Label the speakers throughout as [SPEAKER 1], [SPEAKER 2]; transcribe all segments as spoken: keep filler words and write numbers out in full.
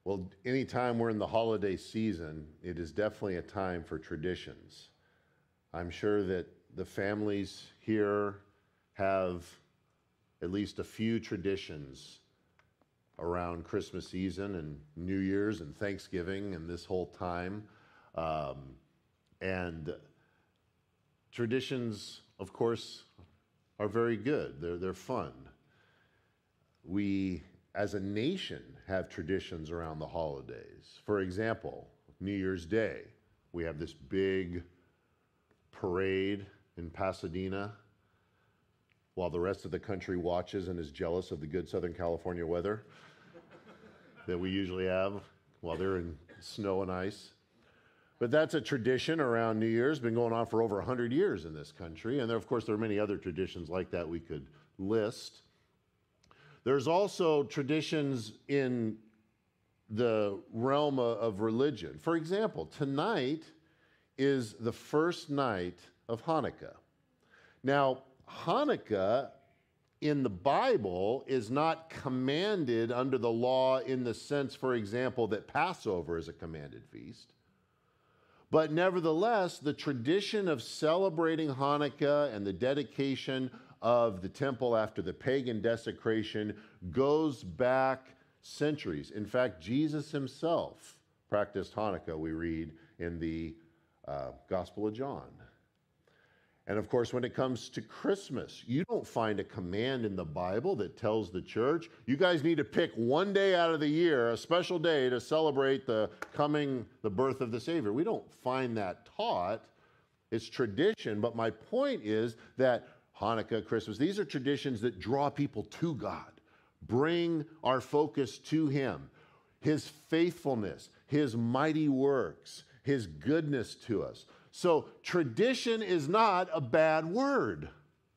[SPEAKER 1] Well, anytime we're in the holiday season, it is definitely a time for traditions. I'm sure that the families here have at least a few traditions around Christmas season and New Year's and Thanksgiving and this whole time. Um, and traditions, of course, are very good. They're, they're fun. We, as a nation, have traditions around the holidays. For example, New Year's Day, we have this big parade in Pasadena while the rest of the country watches and is jealous of the good Southern California weather that we usually have while they're in snow and ice. But that's a tradition around New Year's, been going on for over one hundred years in this country. And there, of course, there are many other traditions like that we could list. There's also traditions in the realm of religion. For example, tonight is the first night of Hanukkah. Now, Hanukkah in the Bible is not commanded under the law in the sense, for example, that Passover is a commanded feast. But nevertheless, the tradition of celebrating Hanukkah and the dedication of the temple after the pagan desecration goes back centuries. In fact, Jesus himself practiced Hanukkah, we read in the uh, Gospel of John. And of course, when it comes to Christmas, you don't find a command in the Bible that tells the church, you guys need to pick one day out of the year, a special day to celebrate the coming, the birth of the Savior. We don't find that taught. It's tradition. But my point is that Hanukkah, Christmas, these are traditions that draw people to God, bring our focus to him, his faithfulness, his mighty works, his goodness to us. So tradition is not a bad word.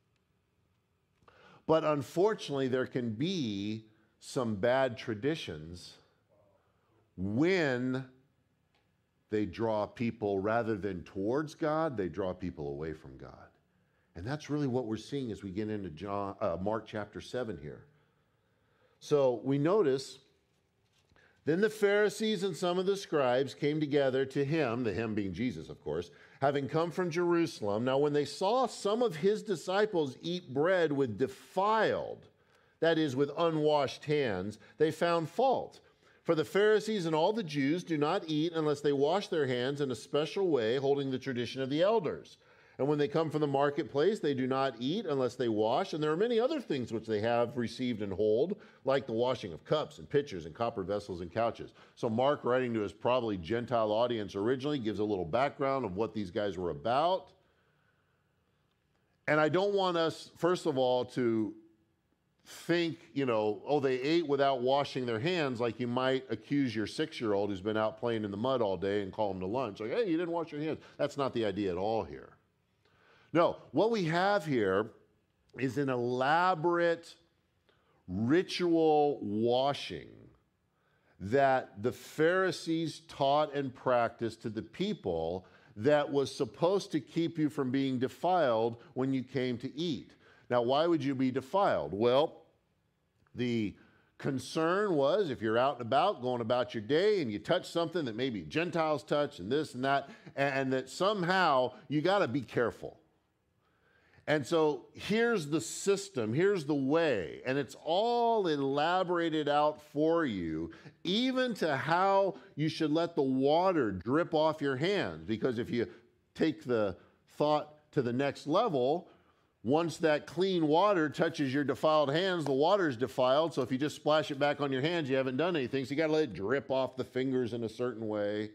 [SPEAKER 1] But unfortunately, there can be some bad traditions when they draw people, rather than towards God, they draw people away from God. And that's really what we're seeing as we get into John, uh, Mark chapter seven here. So we notice, then the Pharisees and some of the scribes came together to him, the him being Jesus, of course, having come from Jerusalem. Now, when they saw some of his disciples eat bread with defiled, that is, with unwashed hands, they found fault. For the Pharisees and all the Jews do not eat unless they wash their hands in a special way, holding the tradition of the elders. And when they come from the marketplace, they do not eat unless they wash. And there are many other things which they have received and hold, like the washing of cups and pitchers and copper vessels and couches. So Mark, writing to his probably Gentile audience originally, gives a little background of what these guys were about. And I don't want us, first of all, to think, you know, oh, they ate without washing their hands, like you might accuse your six-year-old who's been out playing in the mud all day and call him to lunch. Like, hey, you didn't wash your hands. That's not the idea at all here. No, what we have here is an elaborate ritual washing that the Pharisees taught and practiced to the people that was supposed to keep you from being defiled when you came to eat. Now, why would you be defiled? Well, the concern was if you're out and about, going about your day, and you touch something that maybe Gentiles touch and this and that, and that somehow you got to be careful. And so here's the system, here's the way, and it's all elaborated out for you, even to how you should let the water drip off your hands. Because if you take the thought to the next level, once that clean water touches your defiled hands, the water's defiled. So if you just splash it back on your hands, you haven't done anything. So you got to let it drip off the fingers in a certain way.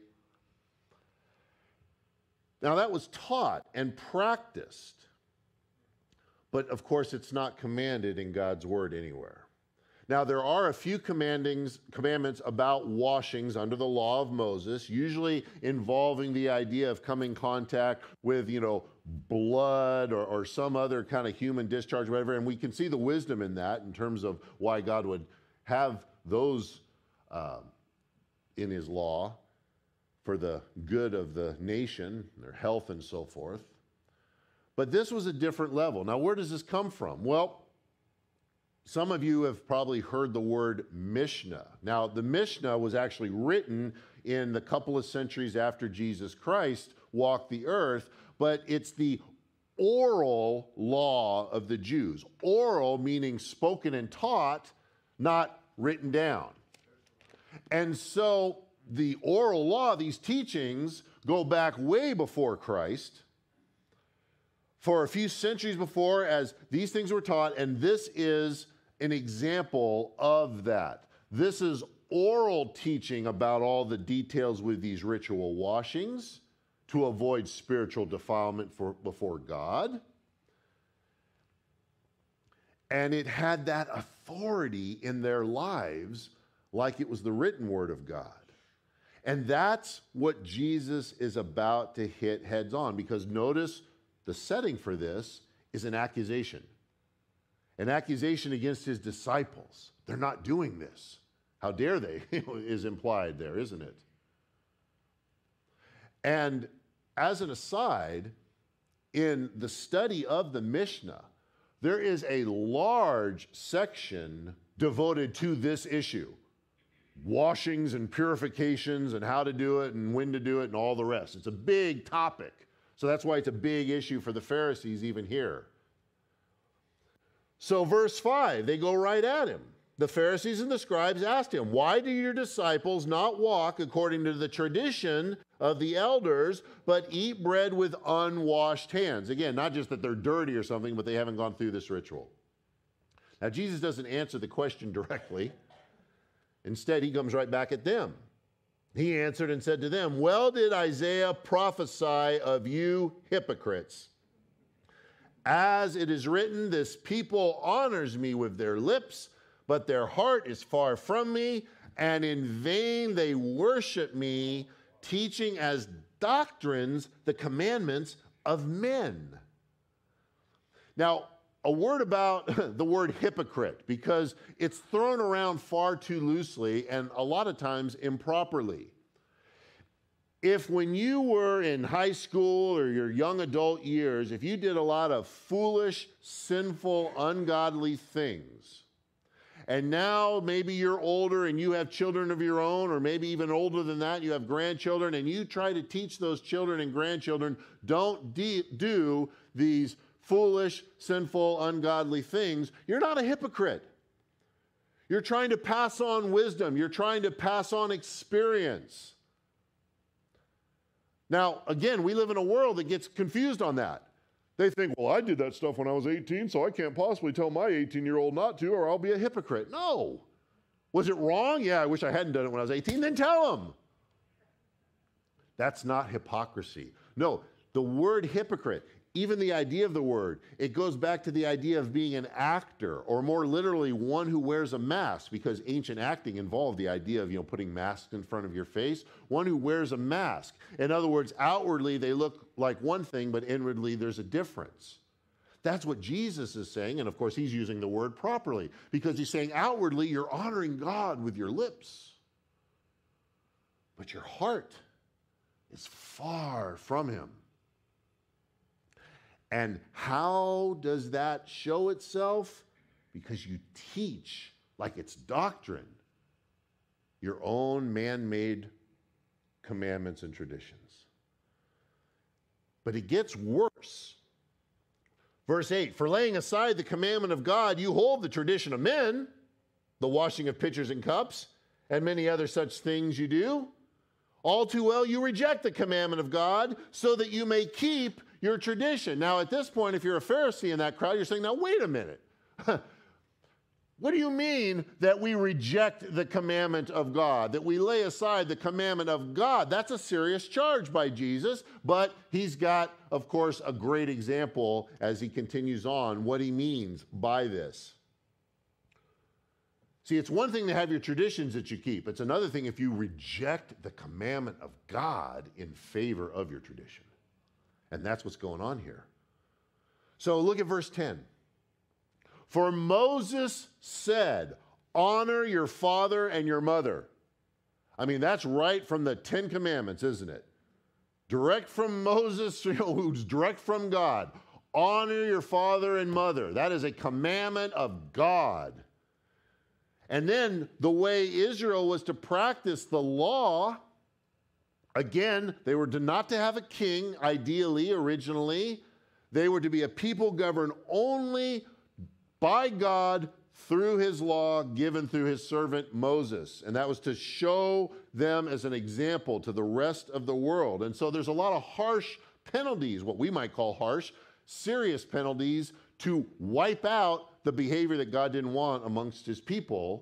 [SPEAKER 1] Now that was taught and practiced. But of course, it's not commanded in God's word anywhere. Now, there are a few commandings, commandments about washings under the law of Moses, usually involving the idea of coming in contact with, you know, blood or, or some other kind of human discharge, whatever. And we can see the wisdom in that in terms of why God would have those uh, in his law for the good of the nation, their health and so forth. But this was a different level. Now, where does this come from? Well, some of you have probably heard the word Mishnah. Now, the Mishnah was actually written in the couple of centuries after Jesus Christ walked the earth, but it's the oral law of the Jews. Oral meaning spoken and taught, not written down. And so the oral law, these teachings, go back way before Christ, for a few centuries before, as these things were taught, and this is an example of that. This is oral teaching about all the details with these ritual washings to avoid spiritual defilement for, before God. And it had that authority in their lives like it was the written word of God. And that's what Jesus is about to hit heads on, because notice the setting for this is an accusation. An accusation against his disciples. They're not doing this. How dare they, is implied there, isn't it? And as an aside, in the study of the Mishnah, there is a large section devoted to this issue. Washings and purifications and how to do it and when to do it and all the rest. It's a big topic. So that's why it's a big issue for the Pharisees even here. So verse five, they go right at him. The Pharisees and the scribes asked him, "Why do your disciples not walk according to the tradition of the elders, but eat bread with unwashed hands?" Again, not just that they're dirty or something, but they haven't gone through this ritual. Now, Jesus doesn't answer the question directly. Instead, he comes right back at them. He answered and said to them, "Well did Isaiah prophesy of you hypocrites. As it is written, this people honors me with their lips, but their heart is far from me, and in vain they worship me, teaching as doctrines the commandments of men." Now, a word about the word hypocrite, because it's thrown around far too loosely and a lot of times improperly. If when you were in high school or your young adult years, if you did a lot of foolish, sinful, ungodly things, and now maybe you're older and you have children of your own, or maybe even older than that, you have grandchildren, and you try to teach those children and grandchildren, don't de- do these foolish, sinful, ungodly things, you're not a hypocrite. You're trying to pass on wisdom. You're trying to pass on experience. Now, again, we live in a world that gets confused on that. They think, well, I did that stuff when I was eighteen, so I can't possibly tell my eighteen-year-old not to, or I'll be a hypocrite. No. Was it wrong? Yeah, I wish I hadn't done it when I was eighteen. Then tell them. That's not hypocrisy. No, the word hypocrite, even the idea of the word, it goes back to the idea of being an actor, or more literally, one who wears a mask, because ancient acting involved the idea of, you know, putting masks in front of your face. One who wears a mask. In other words, outwardly they look like one thing, but inwardly there's a difference. That's what Jesus is saying, and of course he's using the word properly, because he's saying outwardly you're honoring God with your lips, but your heart is far from him. And how does that show itself? Because you teach, like it's doctrine, your own man-made commandments and traditions. But it gets worse. Verse eight, "For laying aside the commandment of God, you hold the tradition of men, the washing of pitchers and cups, and many other such things you do. All too well you reject the commandment of God, so that you may keep your tradition." Now, at this point, if you're a Pharisee in that crowd, you're saying, now, wait a minute. What do you mean that we reject the commandment of God, that we lay aside the commandment of God? That's a serious charge by Jesus, but he's got, of course, a great example as he continues on what he means by this. See, it's one thing to have your traditions that you keep. It's another thing if you reject the commandment of God in favor of your tradition. And that's what's going on here. So look at verse ten. "For Moses said, honor your father and your mother." I mean, that's right from the Ten Commandments, isn't it? Direct from Moses, you know, who's direct from God. honor your father and mother. That is a commandment of God. And then the way Israel was to practice the law, again, they were to not to have a king, ideally, originally. They were to be a people governed only by God through his law given through his servant Moses. And that was to show them as an example to the rest of the world. And so there's a lot of harsh penalties, what we might call harsh, serious penalties to wipe out the behavior that God didn't want amongst his people.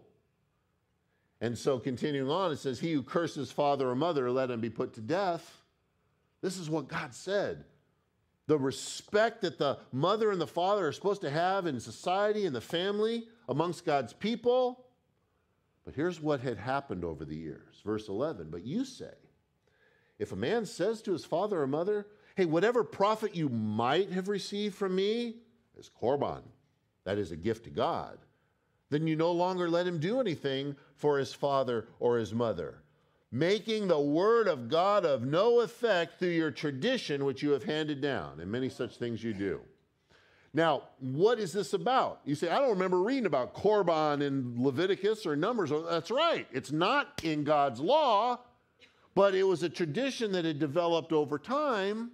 [SPEAKER 1] And so continuing on, it says, he who curses father or mother, let him be put to death. This is what God said. The respect that the mother and the father are supposed to have in society and the family amongst God's people. But here's what had happened over the years. Verse eleven, but you say, if a man says to his father or mother, hey, whatever profit you might have received from me is korban, that is a gift to God, then you no longer let him do anything for his father or his mother, making the word of God of no effect through your tradition which you have handed down, and many such things you do. Now, what is this about? You say, I don't remember reading about korban in Leviticus or Numbers. That's right. It's not in God's law, but it was a tradition that had developed over time.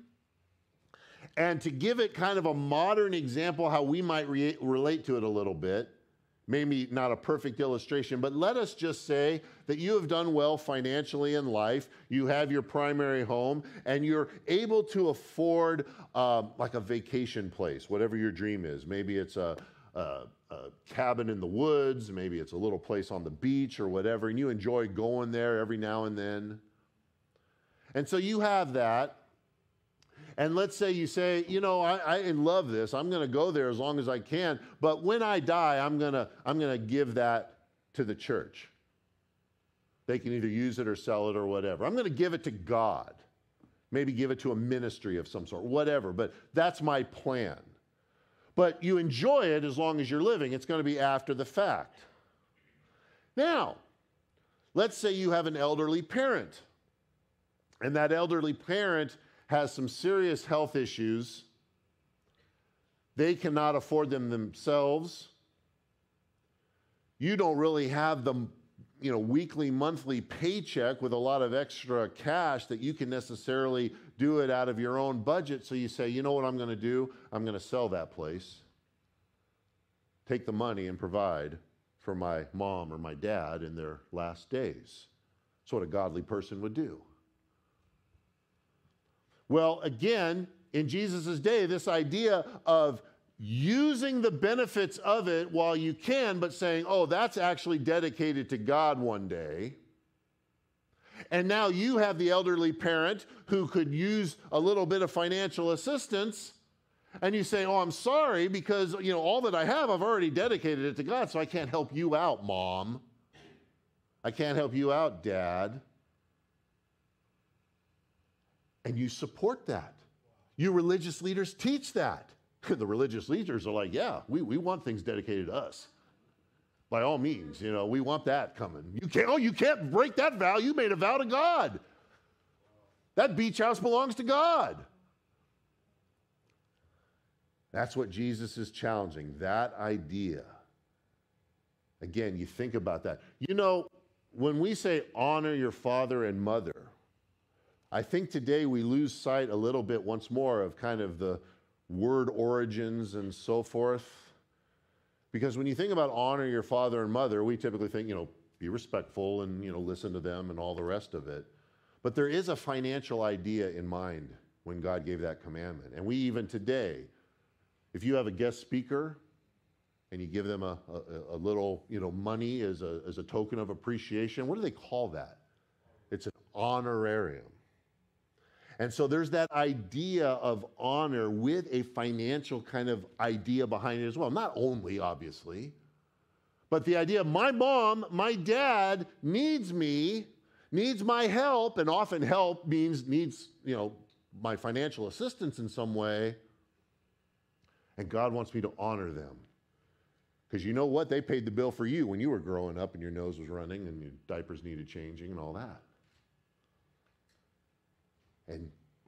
[SPEAKER 1] And to give it kind of a modern example, how we might re- relate to it a little bit, maybe not a perfect illustration, but let us just say that you have done well financially in life, you have your primary home, and you're able to afford uh, like a vacation place, whatever your dream is. Maybe it's a, a, a cabin in the woods, maybe it's a little place on the beach or whatever, and you enjoy going there every now and then. And so you have that. And let's say you say, you know, I, I love this. I'm going to go there as long as I can. But when I die, I'm going to I'm going to give that to the church. They can either use it or sell it or whatever. I'm going to give it to God. Maybe give it to a ministry of some sort, whatever. But that's my plan. But you enjoy it as long as you're living. It's going to be after the fact. Now, let's say you have an elderly parent. And that elderly parent has some serious health issues. They cannot afford them themselves. You don't really have the, you know, weekly, monthly paycheck with a lot of extra cash that you can necessarily do it out of your own budget. So you say, you know what I'm going to do? I'm going to sell that place, take the money and provide for my mom or my dad in their last days. That's what a godly person would do. Well, again, in Jesus' day, this idea of using the benefits of it while you can, but saying, oh, that's actually dedicated to God one day. And now you have the elderly parent who could use a little bit of financial assistance, and you say, oh, I'm sorry, because, you know, all that I have, I've already dedicated it to God, so I can't help you out, Mom. I can't help you out, Dad. And you support that. You religious leaders teach that. The religious leaders are like, yeah, we, we want things dedicated to us. By all means, you know, we want that coming. You can't, oh, you can't break that vow. You made a vow to God. That beach house belongs to God. That's what Jesus is challenging, that idea. Again, you think about that. You know, when we say honor your father and mother, I think today we lose sight a little bit once more of kind of the word origins and so forth. Because when you think about honor your father and mother, we typically think, you know, be respectful and, you know, listen to them and all the rest of it. But there is a financial idea in mind when God gave that commandment. And we even today, if you have a guest speaker and you give them a, a, a little, you know, money as a, as a token of appreciation, what do they call that? It's an honorarium. And so there's that idea of honor with a financial kind of idea behind it as well. Not only, obviously, but the idea of my mom, my dad needs me, needs my help, and often help means needs, you know, my financial assistance in some way. And God wants me to honor them. Because you know what? They paid the bill for you when you were growing up and your nose was running and your diapers needed changing and all that. And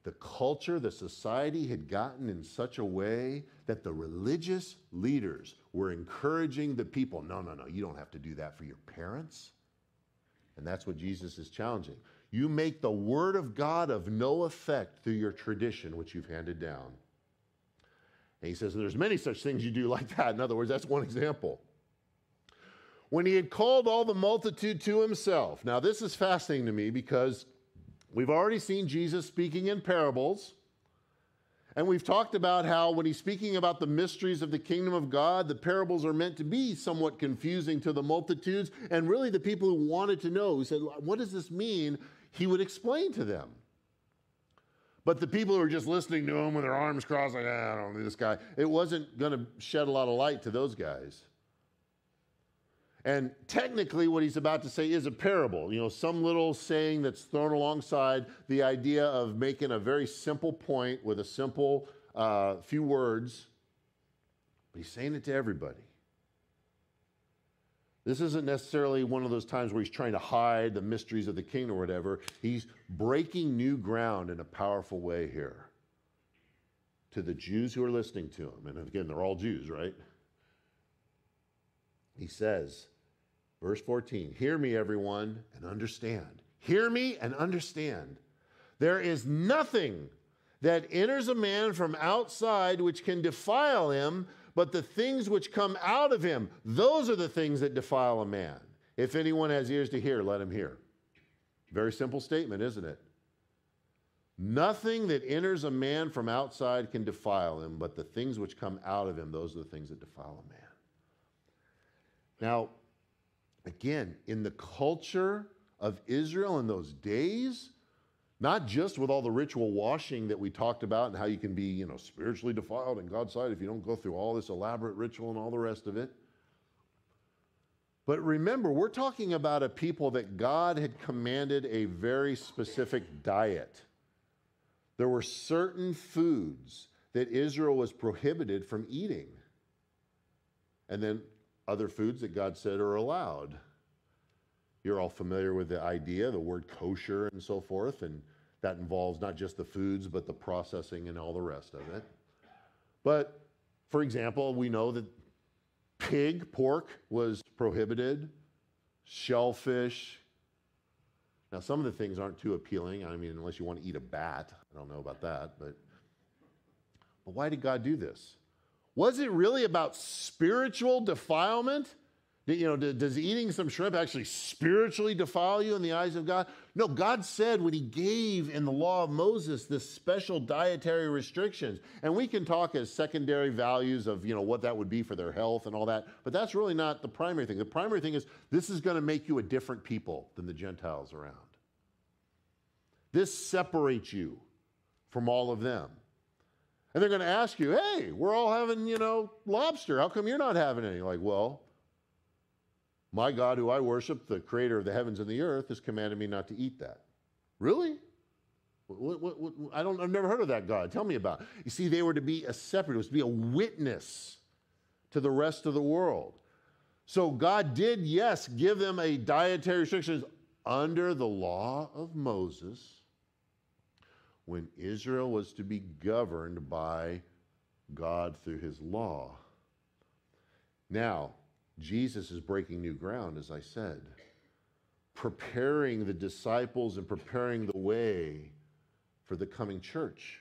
[SPEAKER 1] the culture, the society had gotten in such a way that the religious leaders were encouraging the people, no, no, no, you don't have to do that for your parents. And that's what Jesus is challenging. You make the word of God of no effect through your tradition, which you've handed down. And he says, there's many such things you do like that. In other words, that's one example. When he had called all the multitude to himself. Now, this is fascinating to me because we've already seen Jesus speaking in parables. And we've talked about how when he's speaking about the mysteries of the kingdom of God, the parables are meant to be somewhat confusing to the multitudes. And really the people who wanted to know, who said, what does this mean? He would explain to them. But the people who were just listening to him with their arms crossed, like, ah, I don't know this guy, it wasn't going to shed a lot of light to those guys. And technically what he's about to say is a parable, you know, some little saying that's thrown alongside the idea of making a very simple point with a simple uh, few words. But he's saying it to everybody. This isn't necessarily one of those times where he's trying to hide the mysteries of the kingdom or whatever. He's breaking new ground in a powerful way here to the Jews who are listening to him. And again, they're all Jews, right? He says, verse fourteen, hear me, everyone, and understand. Hear me and understand. There is nothing that enters a man from outside which can defile him, but the things which come out of him, those are the things that defile a man. If anyone has ears to hear, let him hear. Very simple statement, isn't it? Nothing that enters a man from outside can defile him, but the things which come out of him, those are the things that defile a man. Now, again, in the culture of Israel in those days, not just with all the ritual washing that we talked about and how you can be, you know, spiritually defiled in God's sight if you don't go through all this elaborate ritual and all the rest of it. But remember, we're talking about a people that God had commanded a very specific diet. There were certain foods that Israel was prohibited from eating. And then other foods that God said are allowed. You're all familiar with the idea, the word kosher and so forth, and that involves not just the foods, but the processing and all the rest of it. But, for example, we know that pig, pork, was prohibited, shellfish. Now, some of the things aren't too appealing. I mean, unless you want to eat a bat. I don't know about that, but, but why did God do this? Was it really about spiritual defilement? You know, does eating some shrimp actually spiritually defile you in the eyes of God? No, God said when he gave in the law of Moses this special dietary restrictions, and we can talk as secondary values of, you know, what that would be for their health and all that, but that's really not the primary thing. The primary thing is this is going to make you a different people than the Gentiles around. This separates you from all of them. And they're going to ask you, hey, we're all having, you know, lobster. How come you're not having any? Like, well, my God, who I worship, the creator of the heavens and the earth, has commanded me not to eat that. Really? What, what, what, I don't, I've never heard of that God. Tell me about it. You see, they were to be a separate, it was to be a witness to the rest of the world. So God did, yes, give them a dietary restrictions under the law of Moses when Israel was to be governed by God through his law. Now, Jesus is breaking new ground, as I said, preparing the disciples and preparing the way for the coming church.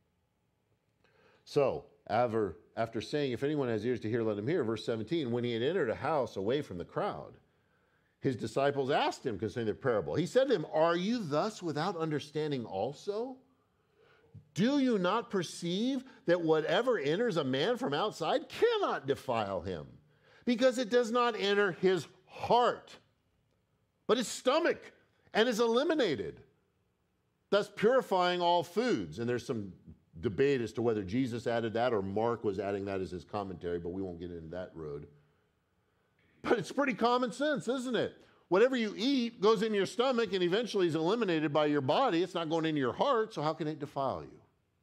[SPEAKER 1] So, after, after saying, if anyone has ears to hear, let him hear, verse seventeen, when he had entered a house away from the crowd, his disciples asked him concerning the parable. He said to them, are you thus without understanding also? Do you not perceive that whatever enters a man from outside cannot defile him? Because it does not enter his heart, but his stomach, and is eliminated, thus purifying all foods. And there's some debate as to whether Jesus added that or Mark was adding that as his commentary, but we won't get into that road. But it's pretty common sense, isn't it? Whatever you eat goes in your stomach and eventually is eliminated by your body. It's not going into your heart, so how can it defile you?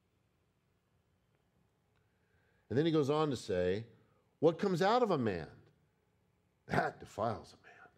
[SPEAKER 1] And then he goes on to say, what comes out of a man? That defiles a man.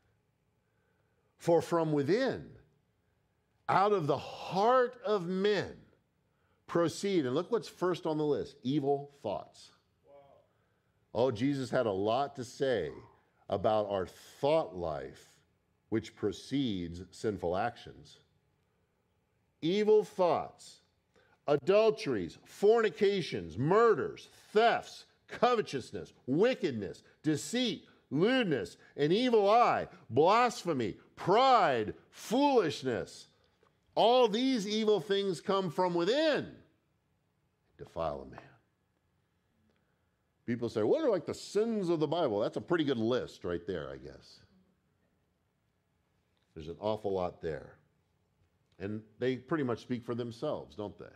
[SPEAKER 1] For from within, out of the heart of men, proceed. And look what's first on the list, evil thoughts. Oh, Jesus had a lot to say about our thought life, which precedes sinful actions. Evil thoughts, adulteries, fornications, murders, thefts, covetousness, wickedness, deceit, lewdness, an evil eye, blasphemy, pride, foolishness. All these evil things come from within, defile a man. People say, what are like the sins of the Bible? That's a pretty good list right there, I guess. There's an awful lot there. And they pretty much speak for themselves, don't they?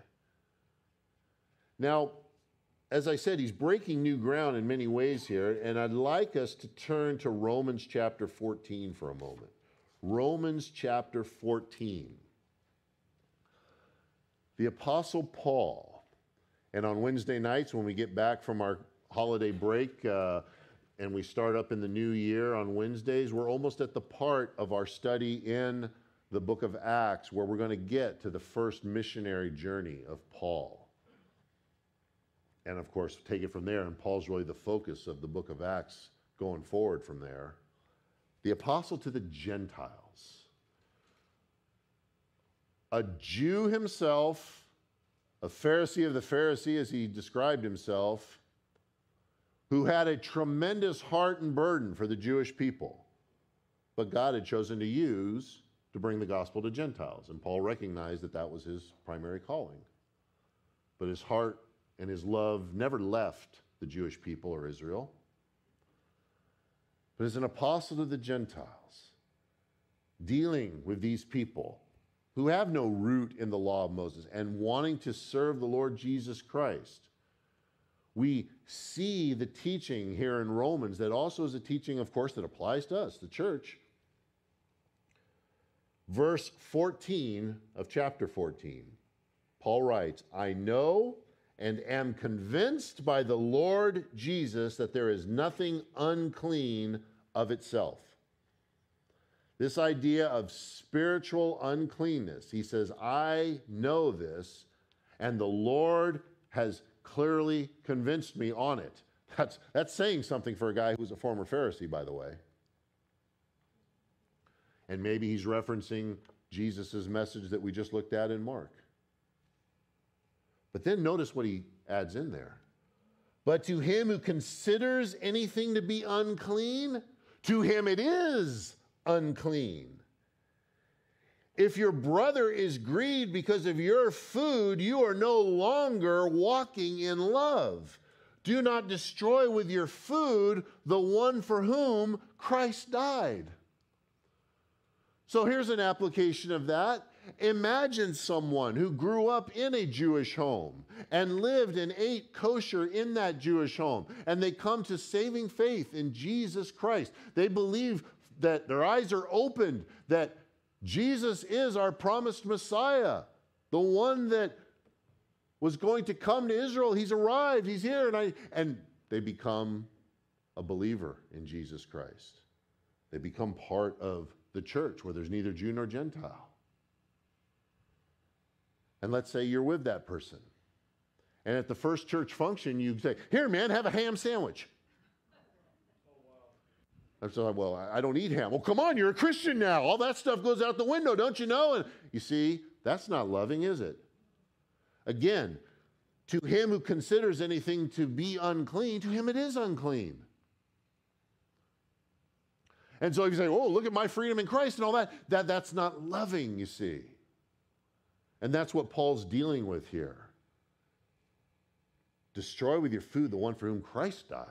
[SPEAKER 1] Now, as I said, he's breaking new ground in many ways here, and I'd like us to turn to Romans chapter fourteen for a moment. Romans chapter fourteen. The Apostle Paul, and on Wednesday nights when we get back from our holiday break uh, and we start up in the new year on Wednesdays, we're almost at the part of our study in the book of Acts where we're going to get to the first missionary journey of Paul. And of course, take it from there, and Paul's really the focus of the book of Acts going forward from there. The apostle to the Gentiles. A Jew himself, a Pharisee of the Pharisee as he described himself, who had a tremendous heart and burden for the Jewish people, but God had chosen to use to bring the gospel to Gentiles. And Paul recognized that that was his primary calling. But his heart and his love never left the Jewish people or Israel. But as an apostle to the Gentiles, dealing with these people who have no root in the law of Moses and wanting to serve the Lord Jesus Christ, we see the teaching here in Romans that also is a teaching, of course, that applies to us, the church. Verse fourteen of chapter fourteen, Paul writes, I know and am convinced by the Lord Jesus that there is nothing unclean of itself. This idea of spiritual uncleanness, he says, I know this, and the Lord has clearly convinced me on it. That's, that's saying something for a guy who's a former Pharisee, by the way. And maybe he's referencing Jesus' message that we just looked at in Mark. But then notice what he adds in there. But to him who considers anything to be unclean, to him it is unclean. If your brother is grieved because of your food, you are no longer walking in love. Do not destroy with your food the one for whom Christ died. So here's an application of that. Imagine someone who grew up in a Jewish home and lived and ate kosher in that Jewish home, and they come to saving faith in Jesus Christ. They believe that their eyes are opened, that Jesus is our promised Messiah, the one that was going to come to Israel. He's arrived, he's here, and I and they become a believer in Jesus Christ. They become part of the church where there's neither Jew nor Gentile. And let's say you're with that person. And at the first church function, you say, here, man, have a ham sandwich. I'm so like, well, I don't eat ham. Well, come on, you're a Christian now. All that stuff goes out the window, don't you know? And you see, that's not loving, is it? Again, to him who considers anything to be unclean, to him it is unclean. And so if you say, oh, look at my freedom in Christ and all that, that that's not loving, you see. And that's what Paul's dealing with here. Destroy with your food the one for whom Christ died.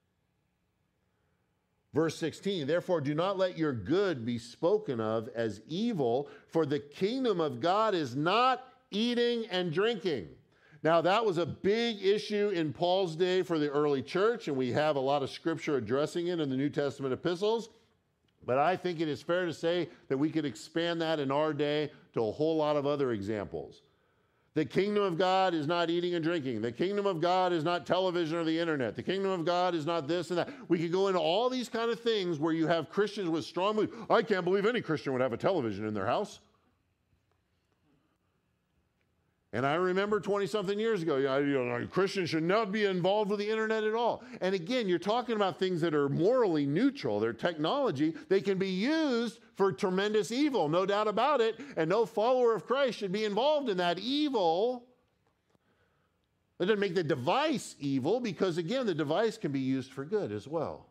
[SPEAKER 1] Verse sixteen, therefore do not let your good be spoken of as evil, for the kingdom of God is not eating and drinking. Now that was a big issue in Paul's day for the early church, and we have a lot of scripture addressing it in the New Testament epistles. But I think it is fair to say that we could expand that in our day to a whole lot of other examples. The kingdom of God is not eating and drinking. The kingdom of God is not television or the internet. The kingdom of God is not this and that. We could go into all these kind of things where you have Christians with strong belief. I can't believe any Christian would have a television in their house. And I remember twenty-something years ago, you know, you know, Christians should not be involved with the internet at all. And again, you're talking about things that are morally neutral. They're technology. They can be used for tremendous evil, no doubt about it. And no follower of Christ should be involved in that evil. That doesn't make the device evil, because again, the device can be used for good as well.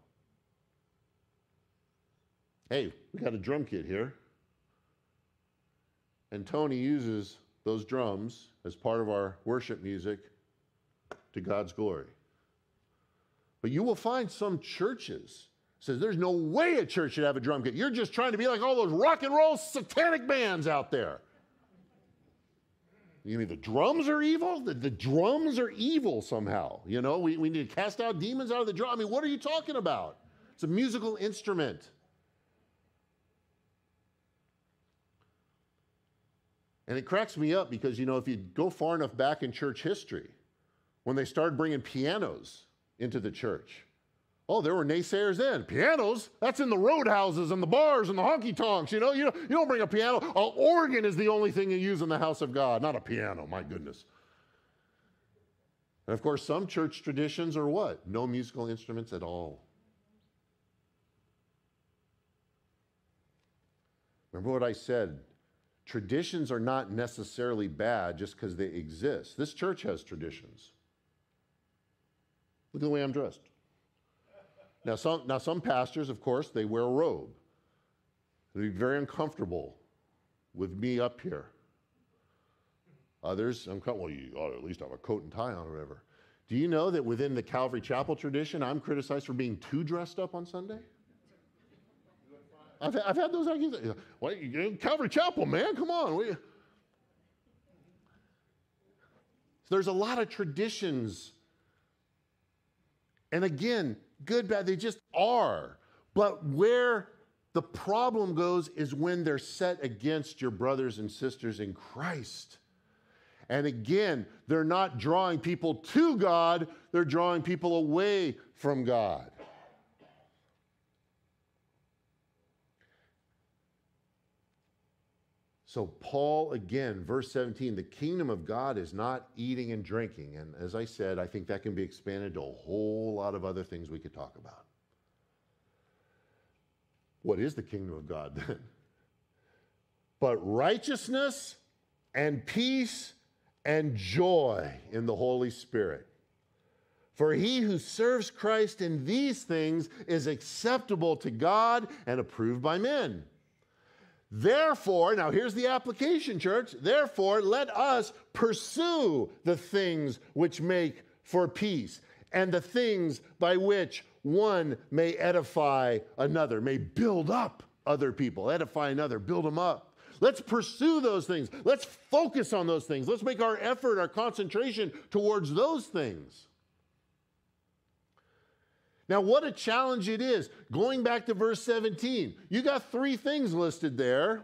[SPEAKER 1] Hey, we got a drum kit here. And Tony uses those drums as part of our worship music to God's glory. But you will find some churches says there's no way a church should have a drum kit. You're just trying to be like all those rock and roll satanic bands out there. You mean the drums are evil? The, the drums are evil somehow. You know, we, we need to cast out demons out of the drum. I mean, what are you talking about? It's a musical instrument. And it cracks me up because, you know, if you go far enough back in church history, when they started bringing pianos into the church, oh, there were naysayers then. Pianos? That's in the roadhouses and the bars and the honky-tonks. You know, you, you don't bring a piano. An organ is the only thing you use in the house of God, not a piano, my goodness. And of course, some church traditions are what? No musical instruments at all. Remember what I said? Traditions are not necessarily bad just because they exist. This church has traditions. Look at the way I'm dressed. Now some, now, some pastors, of course, they wear a robe. They'd be very uncomfortable with me up here. Others, I'm well, you ought to at least have a coat and tie on or whatever. Do you know that within the Calvary Chapel tradition, I'm criticized for being too dressed up on Sunday? I've, I've had those accusations. Well, Calvary Chapel, man, come on. We... There's a lot of traditions. And again, good, bad, they just are. But where the problem goes is when they're set against your brothers and sisters in Christ. And again, they're not drawing people to God, they're drawing people away from God. So Paul, again, verse seventeen, the kingdom of God is not eating and drinking. And as I said, I think that can be expanded to a whole lot of other things we could talk about. What is the kingdom of God then? But righteousness and peace and joy in the Holy Spirit. For he who serves Christ in these things is acceptable to God and approved by men. Therefore, now here's the application, church. Therefore, let us pursue the things which make for peace and the things by which one may edify another, may build up other people, edify another, build them up. Let's pursue those things. Let's focus on those things. Let's make our effort, our concentration towards those things. Now, what a challenge it is. Going back to verse seventeen, you got three things listed there.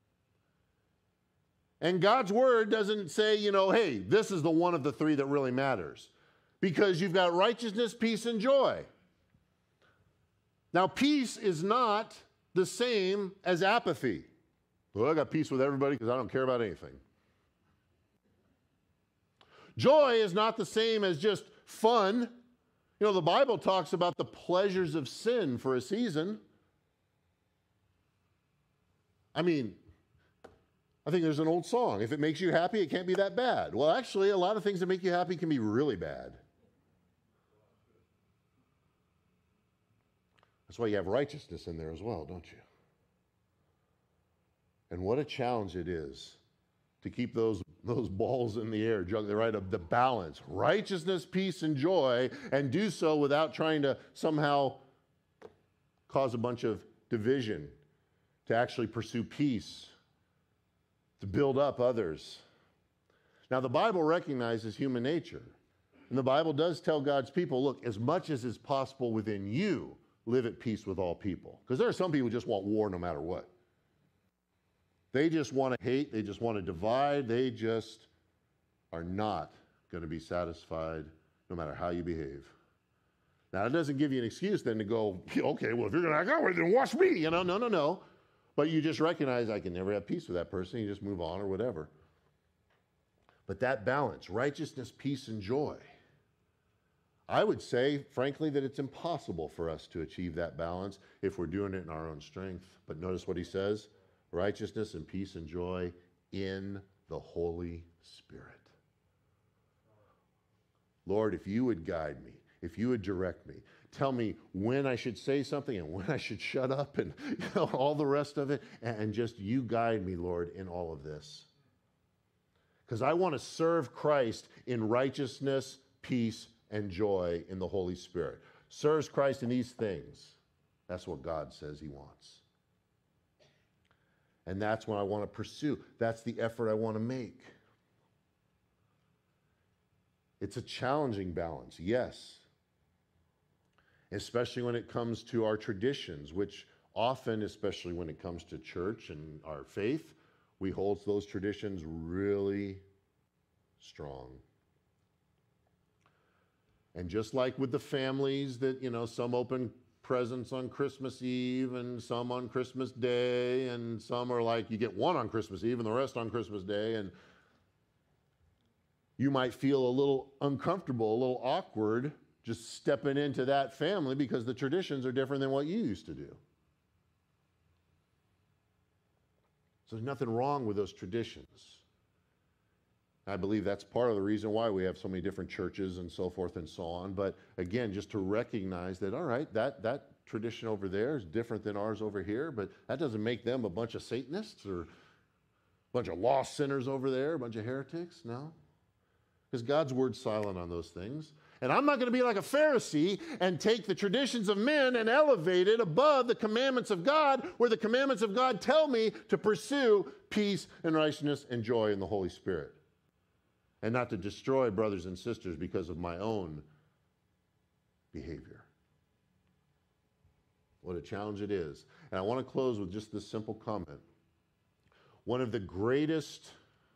[SPEAKER 1] And God's word doesn't say, you know, hey, this is the one of the three that really matters. Because you've got righteousness, peace, and joy. Now, peace is not the same as apathy. Well, I got peace with everybody because I don't care about anything. Joy is not the same as just fun. You know, the Bible talks about the pleasures of sin for a season. I mean, I think there's an old song. If it makes you happy, it can't be that bad. Well, actually, a lot of things that make you happy can be really bad. That's why you have righteousness in there as well, don't you? And what a challenge it is to keep those, those balls in the air, juggling, right, of the balance, righteousness, peace, and joy, and do so without trying to somehow cause a bunch of division, to actually pursue peace, to build up others. Now, the Bible recognizes human nature, and the Bible does tell God's people, look, as much as is possible within you, live at peace with all people. Because there are some people who just want war no matter what. They just want to hate, they just want to divide, they just are not going to be satisfied no matter how you behave. Now, it doesn't give you an excuse then to go, okay, well, if you're going to act that way, then watch me. You know, no, no, no. But you just recognize I can never have peace with that person. You just move on or whatever. But that balance, righteousness, peace, and joy, I would say, frankly, that it's impossible for us to achieve that balance if we're doing it in our own strength. But notice what he says, righteousness and peace and joy in the Holy Spirit. Lord, if you would guide me, if you would direct me, tell me when I should say something and when I should shut up and you know, all the rest of it, and just you guide me, Lord, in all of this. Because I want to serve Christ in righteousness, peace, and joy in the Holy Spirit. Serves Christ in these things. That's what God says he wants. And that's what I want to pursue. That's the effort I want to make. It's a challenging balance, yes. Especially when it comes to our traditions, which often, especially when it comes to church and our faith, we hold those traditions really strong. And just like with the families that, you know, some open presents on Christmas Eve and some on Christmas Day, and some are like, you get one on Christmas Eve and the rest on Christmas Day, and you might feel a little uncomfortable, a little awkward just stepping into that family because the traditions are different than what you used to do. So there's nothing wrong with those traditions. I believe that's part of the reason why we have so many different churches and so forth and so on. But again, just to recognize that, all right, that, that tradition over there is different than ours over here, but that doesn't make them a bunch of Satanists or a bunch of lost sinners over there, a bunch of heretics. No. Because God's word's silent on those things. And I'm not going to be like a Pharisee and take the traditions of men and elevate it above the commandments of God, where the commandments of God tell me to pursue peace and righteousness and joy in the Holy Spirit. And not to destroy brothers and sisters because of my own behavior. What a challenge it is. And I want to close with just this simple comment. One of the greatest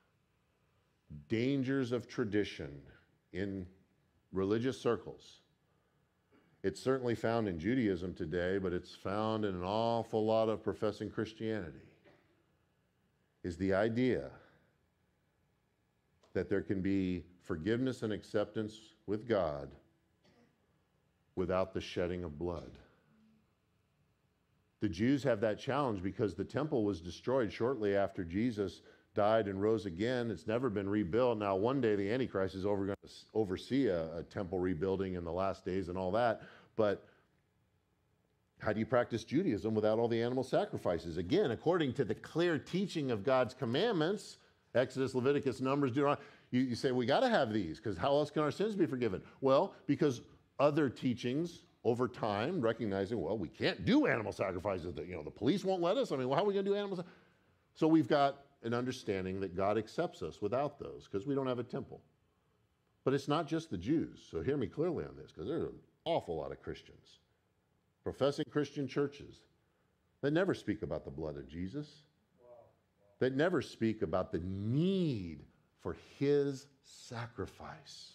[SPEAKER 1] dangers of tradition in religious circles, it's certainly found in Judaism today, but it's found in an awful lot of professing Christianity, is the idea that there can be forgiveness and acceptance with God without the shedding of blood. The Jews have that challenge because the temple was destroyed shortly after Jesus died and rose again. It's never been rebuilt. Now, one day the Antichrist is over going to oversee a, a temple rebuilding in the last days and all that. But how do you practice Judaism without all the animal sacrifices? Again, according to the clear teaching of God's commandments, Exodus, Leviticus, Numbers, Deuteronomy, you, you say, we got to have these, because how else can our sins be forgiven? Well, because other teachings over time, recognizing, well, we can't do animal sacrifices. The, you know, the police won't let us. I mean, well, how are we going to do animal sacrifices? So we've got an understanding that God accepts us without those, because we don't have a temple. But it's not just the Jews. So hear me clearly on this, because there's an awful lot of Christians, professing Christian churches, that never speak about the blood of Jesus. That never speak about the need for his sacrifice,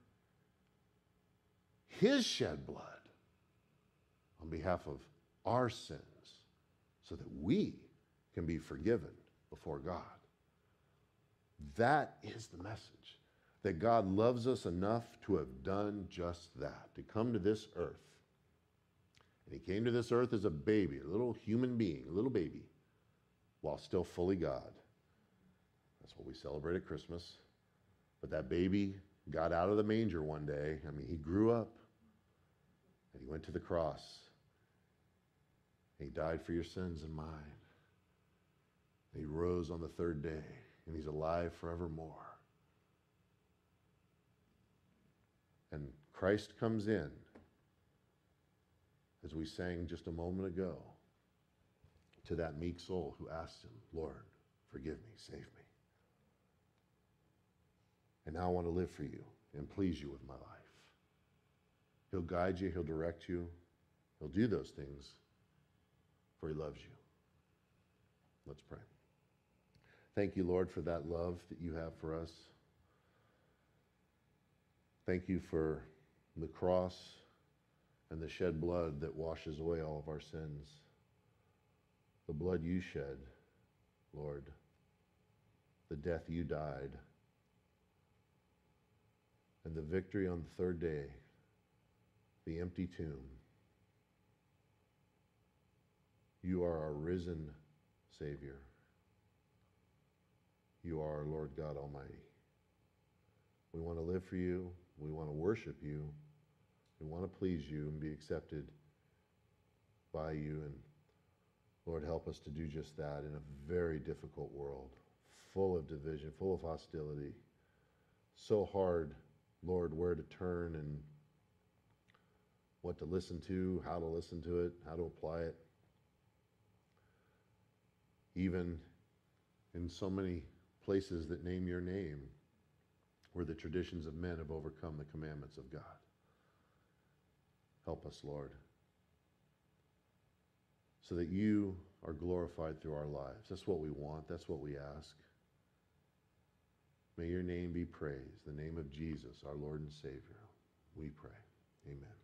[SPEAKER 1] his shed blood on behalf of our sins, so that we can be forgiven before God. That is the message, that God loves us enough to have done just that, to come to this earth. And he came to this earth as a baby, a little human being, a little baby, while still fully God. That's what we celebrate at Christmas. But that baby got out of the manger one day. I mean, he grew up, and he went to the cross. And he died for your sins and mine. And he rose on the third day, and he's alive forevermore. And Christ comes in, as we sang just a moment ago, to that meek soul who asked him, Lord, forgive me, save me. And now I want to live for you and please you with my life. He'll guide you, he'll direct you, he'll do those things, for he loves you. Let's pray. Thank you, Lord, for that love that you have for us. Thank you for the cross and the shed blood that washes away all of our sins. The blood you shed, Lord, the death you died, and the victory on the third day, the empty tomb. You are our risen Savior. You are our Lord God Almighty. We want to live for you. We want to worship you. We want to please you and be accepted by you. And Lord, help us to do just that in a very difficult world, full of division, full of hostility. So hard, Lord, where to turn and what to listen to, how to listen to it, how to apply it. Even in so many places that name your name, where the traditions of men have overcome the commandments of God. Help us, Lord, so that you are glorified through our lives. That's what we want. That's what we ask. May your name be praised, the name of Jesus, our Lord and Savior. We pray. Amen.